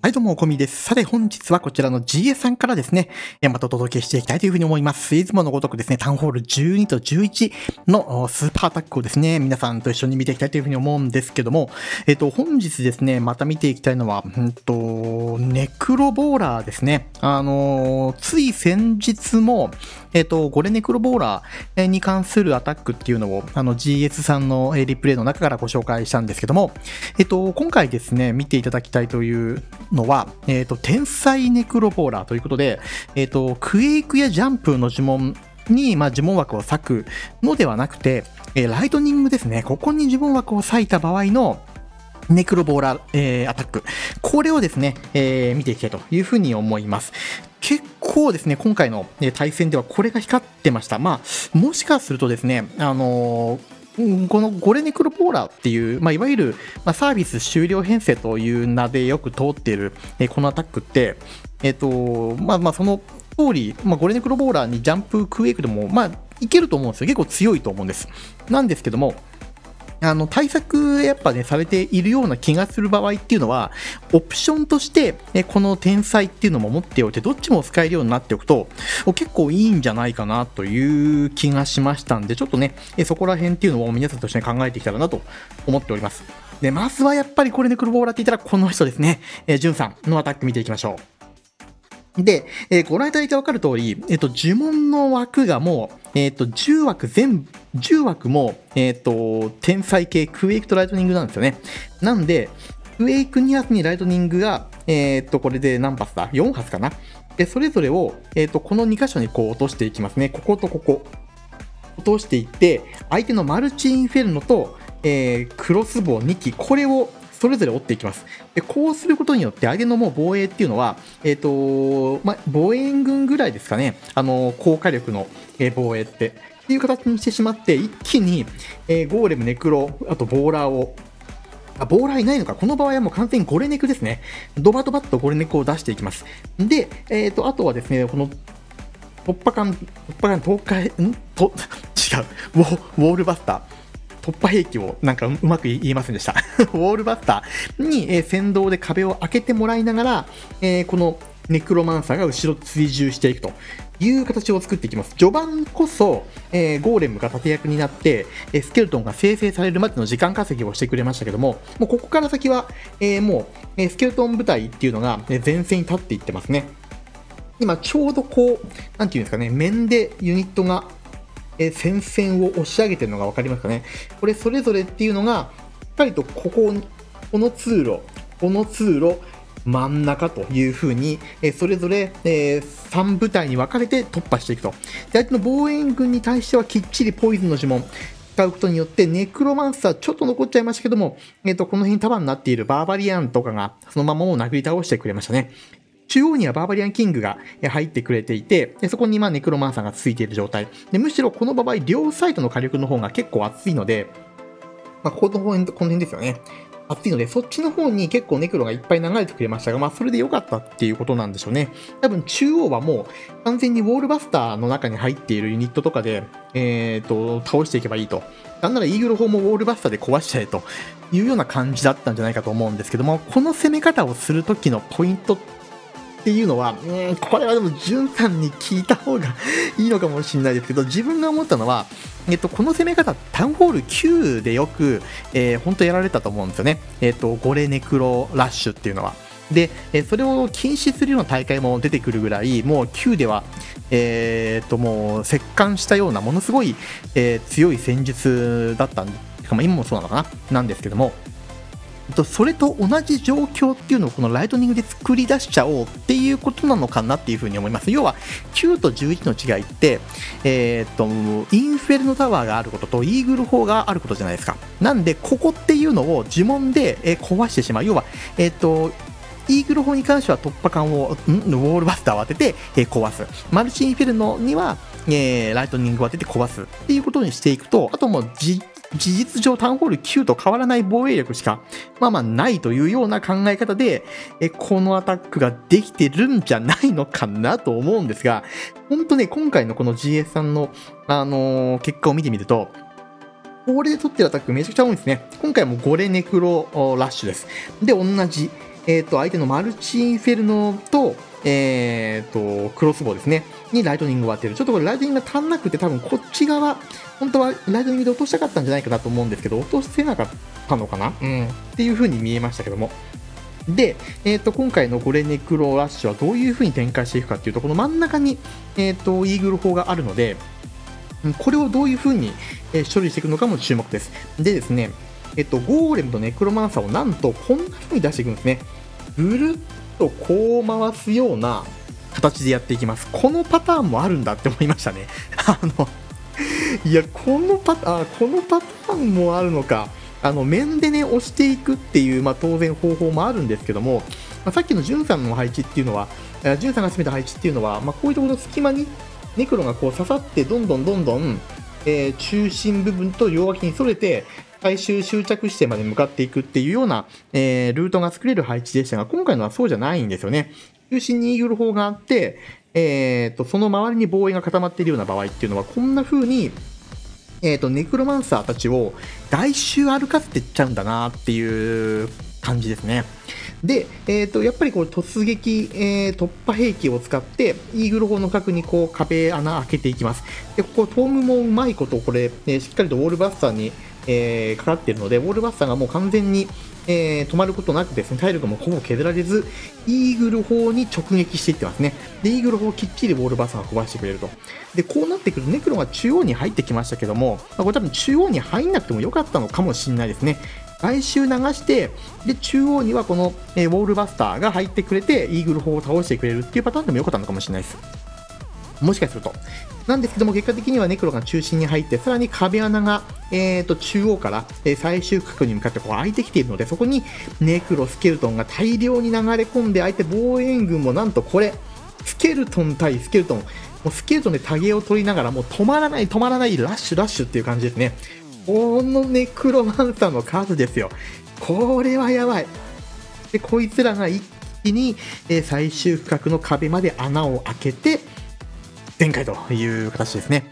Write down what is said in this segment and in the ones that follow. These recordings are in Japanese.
はい、どうも、こみです。さて、本日はこちらの GS さんからですね、またお届けしていきたいというふうに思います。いつものごとくですね、タウンホール12と11のスーパーアタックをですね、皆さんと一緒に見ていきたいというふうに思うんですけども、本日ですね、また見ていきたいのは、ネクロボーラーですね。つい先日も、ゴレネクロボーラーに関するアタックっていうのを、GS さんのリプレイの中からご紹介したんですけども、今回ですね、見ていただきたいというのは、天才ネクロボーラーということで、クエイクやジャンプの呪文に、呪文枠を割くのではなくて、ライトニングですね、ここに呪文枠を割いた場合のネクロボーラー、アタック。これをですね、見ていきたいというふうに思います。結構ですね、今回の対戦ではこれが光ってました。もしかするとですね、このゴレネクロボーラーっていう、いわゆる、サービス終了編成という名でよく通っている、このアタックって、その通り、ゴレネクロボーラーにジャンプクエイクでも、いけると思うんですよ。結構強いと思うんです。なんですけども、対策やっぱね、されているような気がする場合っていうのは、オプションとして、この天才っていうのも持っておいて、どっちも使えるようになっておくと、結構いいんじゃないかなという気がしましたんで、ちょっとね、そこら辺っていうのを皆さんと一緒に考えていけたらなと思っております。で、まずはやっぱりこれでクロボーラーって言ったらこの人ですね、ジュンさんのアタック見ていきましょう。で、ご覧いただいて分かる通り、呪文の枠がもう、10枠も、天才系クエイクとライトニングなんですよね。なんで、クエイク2発にライトニングが、これで何発だ ?4 発かな。で、それぞれを、この2箇所にこう落としていきますね。こことここ。落としていって、相手のマルチインフェルノと、クロスボウ2機、これをそれぞれ折っていきます。でこうすることによって相手のもう防衛っていうのは、防衛軍ぐらいですかね、高火力の、防衛っていう形にしてしまって、一気に、ゴーレム、ネクロ、あとボーラーを、ボーラーいないのか、この場合はもう完全にゴレネクですね。ドバドバッとゴレネクを出していきます。で、あとはですね、この突破艦、東海、違う、ウォールバスター。突破兵器をなんかうまく言いませんでした。ウォールバスターに、先導で壁を開けてもらいながら、このネクロマンサーが後ろ追従していくという形を作っていきます。序盤こそ、ゴーレムが盾役になって、スケルトンが生成されるまでの時間稼ぎをしてくれましたけども、もうここから先は、もう、スケルトン部隊っていうのが、前線に立っていってますね。今ちょうどこう、なんていうんですかね、面でユニットが戦線を押し上げてるのが分かりますかね。これそれぞれっていうのがしっかりとこの通路真ん中という風にそれぞれ3部隊に分かれて突破していくと。で相手の防衛軍に対してはきっちりポイズンの呪文使うことによってネクロマンサーちょっと残っちゃいましたけども、この辺に束になっているバーバリアンとかがそのままを殴り倒してくれましたね。中央にはバーバリアンキングが入ってくれていて、そこにネクロマンサーがついている状態。でむしろこの場合、両サイドの火力の方が結構熱いので、この辺ですよね。熱いので、そっちの方に結構ネクロがいっぱい流れてくれましたが、それで良かったっていうことなんでしょうね。多分中央はもう完全にウォールバスターの中に入っているユニットとかで、倒していけばいいと。なんならイーグル砲もウォールバスターで壊しちゃえというような感じだったんじゃないかと思うんですけども、この攻め方をするときのポイントっていうのは、これはでも、ジュンさんに聞いた方がいいのかもしれないですけど、自分が思ったのは、この攻め方、タウンホール9でよく、本当やられたと思うんですよね。ゴレネクロラッシュっていうのは。で、それを禁止するような大会も出てくるぐらい、もう9では、もう、折檻したような、ものすごい、強い戦術だったんですか、今もそうなのかななんですけども、それと同じ状況っていうのをこのライトニングで作り出しちゃおうっていうことなのかなっていうふうに思います。要は9と11の違いって、インフェルノタワーがあることとイーグル砲があることじゃないですか。なんでここっていうのを呪文で壊してしまう。要はイーグル砲に関しては突破艦をウォールバスターを当てて壊す。マルチインフェルノにはライトニングを当てて壊すっていうことにしていくと、あともう事実上タウンホール9と変わらない防衛力しかないというような考え方でこのアタックができてるんじゃないのかなと思うんですが、本当ね、今回のこの GS さんの、結果を見てみると、これで取ってるアタックめちゃくちゃ多いんですね。今回もゴレネクロラッシュです。で、同じ相手のマルチインフェルノと、クロスボウですね。にライトニングを当てる。ちょっとこれライトニングが足んなくて、多分こっち側、本当はライトニングで落としたかったんじゃないかなと思うんですけど、落とせなかったのかなっていう風に見えましたけども。で、今回のゴレネクロラッシュはどういう風に展開していくかっていうと、この真ん中に、イーグル砲があるので、これをどういう風に、処理していくのかも注目です。でですね、ゴーレムとネクロマンサーをなんとこんな風に出していくんですね。ぐるっとこう回すような形でやっていきます。このパターンもあるんだって思いましたね。いや、このパターンもあるのか。面でね、押していくっていう、当然方法もあるんですけども、さっきのジュンさんの配置っていうのは、ジュンさんが進めた配置っていうのは、こういうところの隙間にネクロがこう刺さって、どんどん、中心部分と両脇にそれて、最終終着地点まで向かっていくっていうような、ルートが作れる配置でしたが、今回のはそうじゃないんですよね。中心にイーグル砲があって、その周りに防衛が固まっているような場合っていうのは、こんな風に、ネクロマンサーたちを外周歩かせていっちゃうんだなっていう感じですね。で、やっぱりこう突撃、突破兵器を使ってイーグル砲の角にこう壁穴開けていきます。で、ここトームもうまいことこれ、しっかりとウォールバスターに、かかっているので、ウォールバスターがもう完全に、止まることなくですね、体力もほぼ削られず、イーグル砲に直撃していってますね。で、イーグル砲をきっちりウォールバスターが飛ばしてくれると。で、こうなってくると、ネクロが中央に入ってきましたけども、これ多分中央に入んなくてもよかったのかもしれないですね。外周流して、で、中央にはこの、ウォールバスターが入ってくれて、イーグル砲を倒してくれるっていうパターンでもよかったのかもしれないです。もしかすると。なんですけども、結果的にはネクロが中心に入って、さらに壁穴が、中央から、最終角に向かってこう開いてきているので、そこにネクロ、スケルトンが大量に流れ込んで、相手防衛軍もなんとこれ、スケルトン対スケルトン、もうスケルトンでタゲを取りながら、もう止まらない、ラッシュっていう感じですね。このネクロマンサーの数ですよ。これはやばい。で、こいつらが一気に、最終区画の壁まで穴を開けて、展開という形ですね。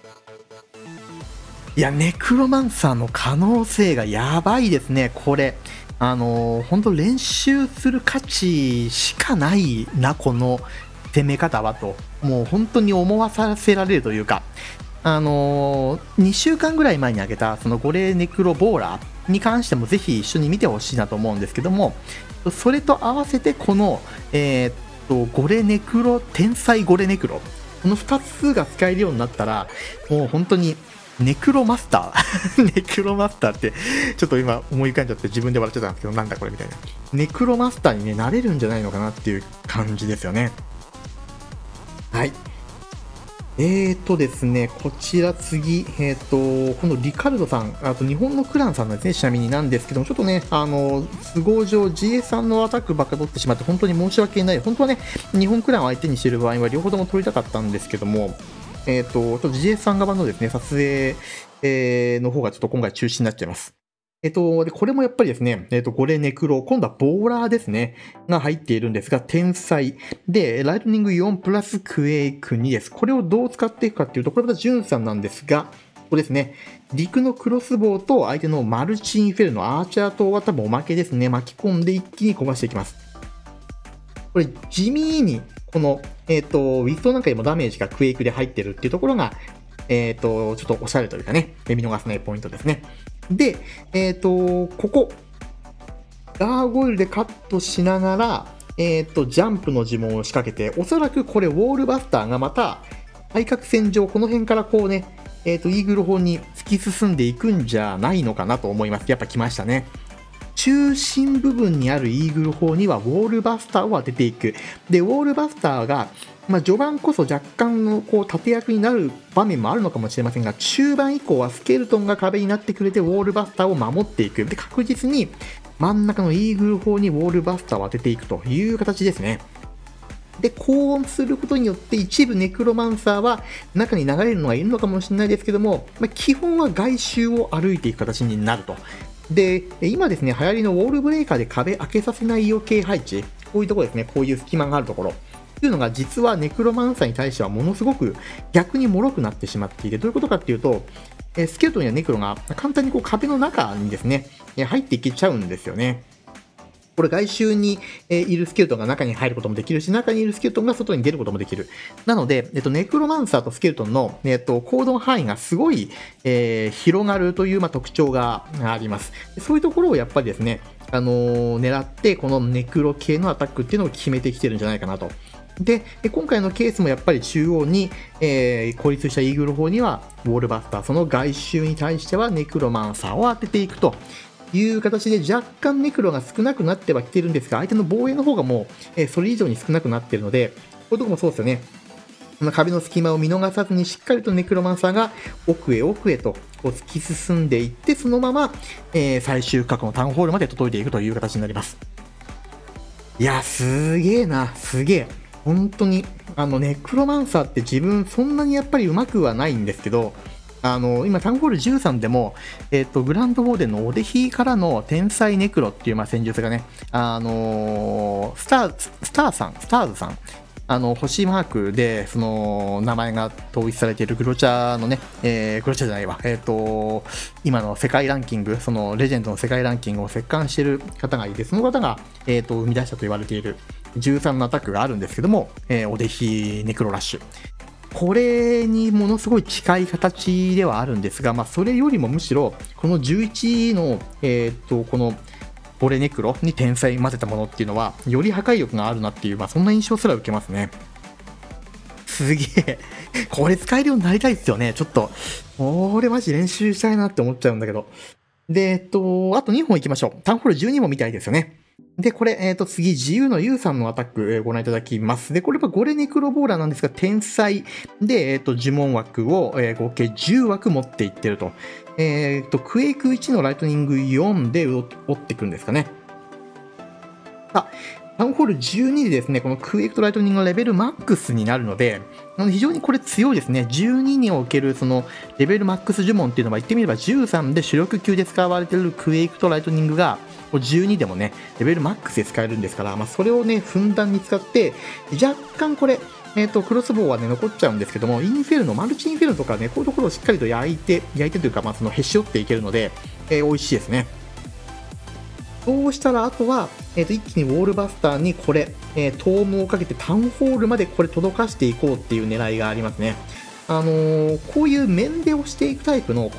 いや、ネクロマンサーの可能性がやばいですね、これ。本当練習する価値しかないな、この攻め方はと。もう本当に思わさせられるというか、2週間ぐらい前に挙げた、そのゴレネクロボーラーに関してもぜひ一緒に見てほしいなと思うんですけども、それと合わせてこの、ゴレネクロ、天才ゴレネクロ。この2つが使えるようになったら、もう本当にネクロマスターネクロマスターって、ちょっと今思い浮かんじゃって自分で笑っちゃったんですけど、なんだこれみたいな。ネクロマスターにね、なれるんじゃないのかなっていう感じですよね。はい。ですね、こちら次、このリカルドさん、あと日本のクランさんですね、ちなみになんですけども、ちょっとね、都合上 GA さんのアタックばっか取ってしまって、本当に申し訳ない。本当はね、日本クランを相手にしている場合は両方とも取りたかったんですけども、ちょっと GA さん側のですね、撮影、の方がちょっと今回中止になっちゃいます。で、これもやっぱりですね、ゴレネクロ、今度はボーラーですね、が入っているんですが、天才。で、ライトニング4プラスクエイク2です。これをどう使っていくかっていうと、これまたジュンさんなんですが、ここですね、陸のクロスボウと相手のマルチインフェルのアーチャー島は多分おまけですね、巻き込んで一気に焦がしていきます。これ、地味に、この、ウィストなんかにもダメージがクエイクで入ってるっていうところが、ちょっとおしゃれというかね、見逃せないポイントですね。で、ここ、ガーゴイルでカットしながら、ジャンプの呪文を仕掛けて、おそらくこれ、ウォールバスターがまた、対角線上、この辺からこうね、イーグル砲に突き進んでいくんじゃないのかなと思います。やっぱ来ましたね。中心部分にあるイーグル砲にはウォールバスターを当てていく。で、ウォールバスターが、序盤こそ若干のこう盾役になる場面もあるのかもしれませんが、中盤以降はスケルトンが壁になってくれてウォールバスターを守っていく。で、確実に真ん中のイーグル砲にウォールバスターを当てていくという形ですね。で、高温することによって一部ネクロマンサーは中に流れるのがいるのかもしれないですけども、基本は外周を歩いていく形になると。で、今ですね、流行りのウォールブレーカーで壁開けさせないよ系配置、こういうところですね、こういう隙間があるところ。というのが実はネクロマンサーに対してはものすごく逆に脆くなってしまっていて、どういうことかっていうと、スケルトンやネクロが簡単にこう壁の中にですね、入っていけちゃうんですよね。 これ外周にいるスケルトンが中に入ることもできるし、中にいるスケルトンが外に出ることもできる。なので、ネクロマンサーとスケルトンの、行動範囲がすごい、広がるという、特徴があります。そういうところをやっぱりですね、狙って、このネクロ系のアタックっていうのを決めてきてるんじゃないかなと。で、今回のケースもやっぱり中央に、孤立したイーグル砲にはウォールバスター、その外周に対してはネクロマンサーを当てていくという形で、若干ネクロが少なくなってはきてるんですが、相手の防衛の方がもう、それ以上に少なくなっているので、こういうとこもそうですよね。この壁の隙間を見逃さずにしっかりとネクロマンサーが奥へ奥へと突き進んでいって、そのまま、最終角のタウンホールまで届いていくという形になります。いや、すげえな、すげえ。本当に、ネクロマンサーって自分そんなにやっぱり上手くはないんですけど、今、タウンホール13でも、グランドウォーデンのオデヒからの天才ネクロっていう、戦術がね、スターズさん、星マークで、その、名前が統一されているグロチャのね、グロチャじゃないわ、今の世界ランキング、その、レジェンドの世界ランキングを席巻している方がいて、その方が、生み出したと言われている13のアタックがあるんですけども、オデヒネクロラッシュ。これにものすごい近い形ではあるんですが、それよりもむしろ、この11の、この、ボレネクロに天才混ぜたものっていうのは、より破壊力があるなっていう、そんな印象すら受けますね。すげえ。これ使えるようになりたいですよね。ちょっと、これマジ練習したいなって思っちゃうんだけど。で、あと2本行きましょう。タウンホール12も見たいですよね。で、これ、次、自由のユウさんのアタック、ご覧いただきます。で、これはゴレネクロボーラーなんですが、天才で、呪文枠を、合計10枠持っていってると。クエイク1のライトニング4で折っていくんですかね。タウンホール12でですね、このクエイクとライトニングのレベルマックスになるので、非常にこれ強いですね。12におけるそのレベルマックス呪文っていうのは言ってみれば13で主力級で使われているクエイクとライトニングが12でもね、レベルマックスで使えるんですから、それをね、ふんだんに使って、若干これ、クロスボウはね、残っちゃうんですけども、インフェルノ、マルチインフェルノとかね、こういうところをしっかりと焼いてというか、そのへし折っていけるので、美味しいですね。そうしたら、あとは、一気にウォールバスターにこれ、トームをかけてタウンホールまでこれ届かしていこうっていう狙いがありますね。こういう面で押していくタイプの、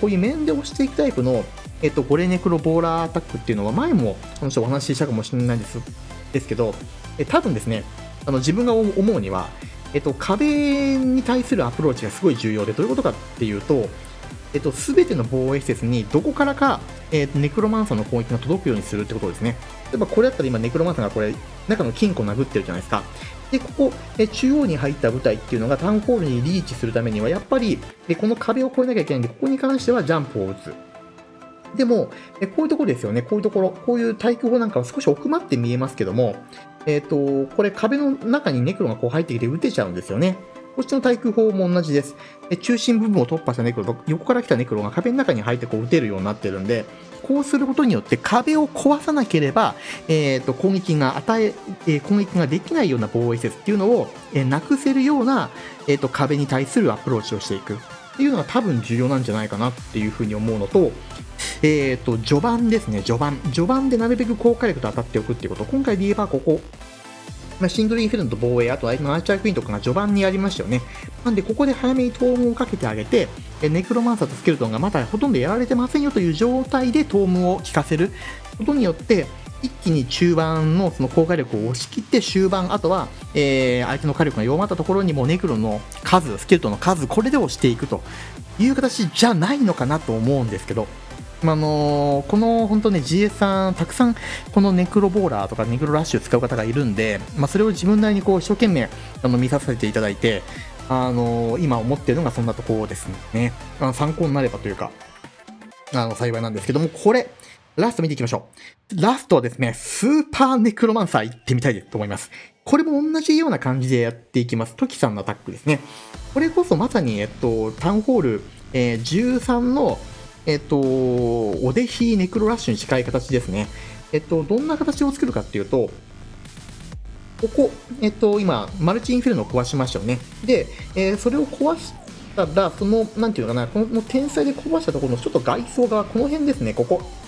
ゴレネクロボーラーアタックっていうのは前もお話ししたかもしれないですけど、多分ですね、自分が思うには、壁に対するアプローチがすごい重要で、どういうことかっていうと、すべての防衛施設にどこからか、ネクロマンサーの攻撃が届くようにするってことですね。例えばこれだったら今ネクロマンサーがこれ、中の金庫を殴ってるじゃないですか。で、ここ、中央に入った部隊っていうのがタウンホールにリーチするためには、やっぱり、この壁を越えなきゃいけないんで、ここに関してはジャンプを打つ。でも、こういうところですよね。こういうところ、こういう対空砲なんかは少し奥まって見えますけども、これ壁の中にネクロがこう入ってきて撃てちゃうんですよね。こっちの対空砲も同じです。中心部分を突破したネクロと横から来たネクロが壁の中に入ってこう撃てるようになってるんで、こうすることによって壁を壊さなければ、攻撃ができないような防衛施設っていうのを、なくせるような、壁に対するアプローチをしていくっていうのが多分重要なんじゃないかなっていうふうに思うのと、序盤ですね、序盤でなるべく高火力と当たっておくっていうこと。今回で言えばここ、シングルインフェルノと防衛、あと相手のアーチャークイーンとかが序盤にありましたよね。なんで、ここで早めにトームをかけてあげて、ネクロマンサーとスケルトンがまだほとんどやられてませんよという状態でトームを効かせることによって、一気に中盤のその高火力を押し切って終盤、あとは、相手の火力が弱まったところにもネクロの数、スケルトンの数、これで押していくという形じゃないのかなと思うんですけど、この本当ね GS さんたくさんこのネクロボーラーとかネクロラッシュ使う方がいるんで、それを自分なりにこう一生懸命見させていただいて、今思っているのがそんなところですね。参考になればというか幸いなんですけども、これラスト見ていきましょう。ラストはですね、スーパーネクロマンサー行ってみたいと思います。これも同じような感じでやっていきます。トキさんのアタックですね。これこそまさに、タウンホール、13のオデヒネクロラッシュに近い形ですね。どんな形を作るかっていうと、ここ、今、マルチインフェルノを壊しましたよね。で、それを壊したら、なんていうのかな、この天才で壊したところのちょっと外装側、この辺ですね、ここ。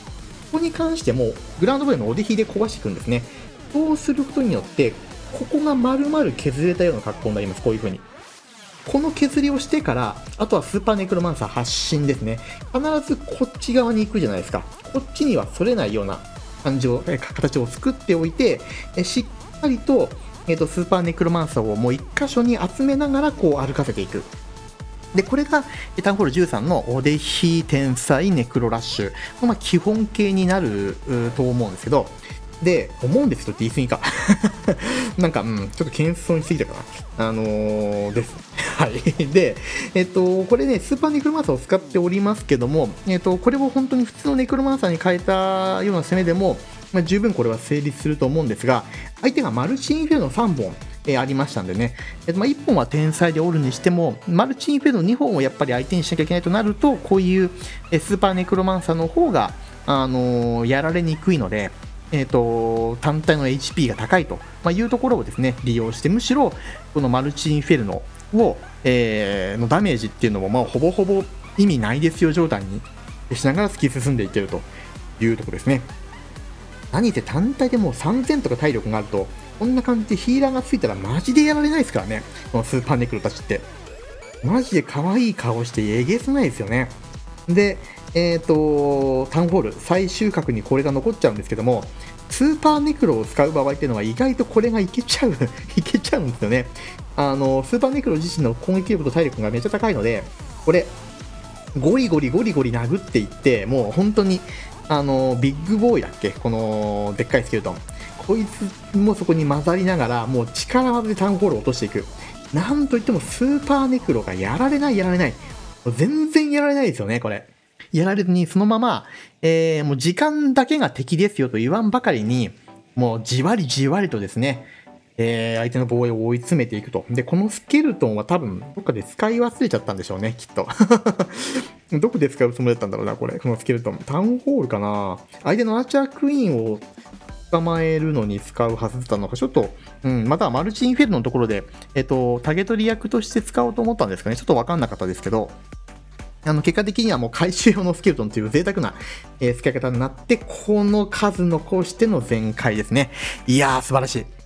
こに関してもグラウンドボールのおでひで壊していくんですね。そうすることによってここが丸々削れたような格好になります。こういう風にこの削りをしてから、あとはスーパーネクロマンサー発進ですね。必ずこっち側に行くじゃないですか。こっちには反れないような形を作っておいて、しっかりと、スーパーネクロマンサーをもう一箇所に集めながらこう歩かせていく。で、これがタウンホール13のおでひ天才ネクロラッシュの基本形になると思うんですけど、で、思うんですけどって言い過ぎか。なんか、ちょっと謙遜しすぎたかな。です。はい。で、これね、スーパーネクロマンサーを使っておりますけども、これを本当に普通のネクロマンサーに変えたような攻めでも、十分これは成立すると思うんですが、相手がマルチインフェルノ3本、ありましたんでね、1本は天才でおるにしても、マルチインフェルノ2本をやっぱり相手にしなきゃいけないとなると、こういうスーパーネクロマンサーの方が、やられにくいので、単体の HP が高いというところをですね利用して、むしろこのマルチインフェルノを、のダメージっていうのもほぼほぼ意味ないですよ状態にしながら突き進んでいけるというところですね。何せ単体でもう3000とか体力があるとこんな感じでヒーラーがついたらマジでやられないですからね。このスーパーネクロたちってマジで可愛い顔してえげつないですよね。でタウンホール最終角にこれが残っちゃうんですけども、スーパーネクロを使う場合っていうのは意外とこれがいけちゃうんですよね。スーパーネクロ自身の攻撃力と体力がめっちゃ高いので、これゴリゴリ殴っていって、もう本当にビッグボーイだっけ、このでっかいスケルトン、こいつもそこに混ざりながらもう力技でタウンホールを落としていく。なんといってもスーパーネクロがやられない、全然やられないですよね。これやられずにそのまま、もう時間だけが敵ですよと言わんばかりに、もうじわりとですね、相手の防衛を追い詰めていくと。で、このスケルトンは多分どっかで使い忘れちゃったんでしょうね、きっと。どこで使うつもりだったんだろうな、このスケルトン。タウンホールかな。相手のアーチャークイーンを捕まえるのに使うはずだったのか、ちょっと、またはマルチインフェルノのところで、タゲ取り役として使おうと思ったんですかね。ちょっとわかんなかったですけど、結果的にはもう回収用のスケルトンという贅沢な、使い方になって、この数残しての全開ですね。いやー、素晴らしい。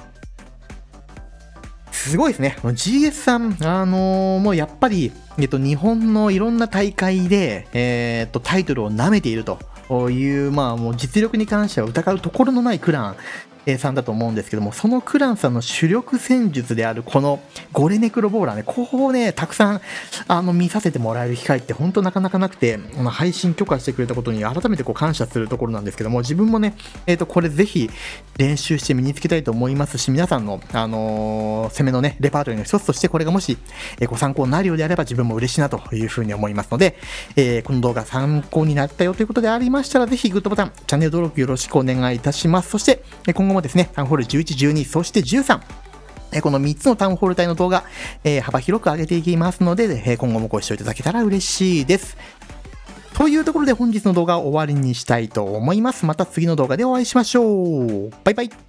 すごいですね。GS さん、もうやっぱり、日本のいろんな大会で、タイトルを舐めているという、もう実力に関しては疑うところのないクラン、さんだと思うんですけども、そのクランさんの主力戦術であるこのゴレネクロボーラーね、ここをねたくさん見させてもらえる機会って本当なかなかなくて、配信許可してくれたことに改めて感謝するところなんですけども、自分もね、これぜひ練習して身につけたいと思いますし、皆さんの、攻めのねレパートリーの一つとしてこれがもし、ご参考になるようであれば自分も嬉しいなというふうに思いますので、この動画参考になったよということでありましたら、ぜひグッドボタン、チャンネル登録よろしくお願いいたします。そして今後もですね、タウンホール11、12、そして13、この3つのタウンホール帯の動画、幅広く上げていきますので、今後もご視聴いただけたら嬉しいです。というところで本日の動画を終わりにしたいと思います。また次の動画でお会いしましょう。バイバイ。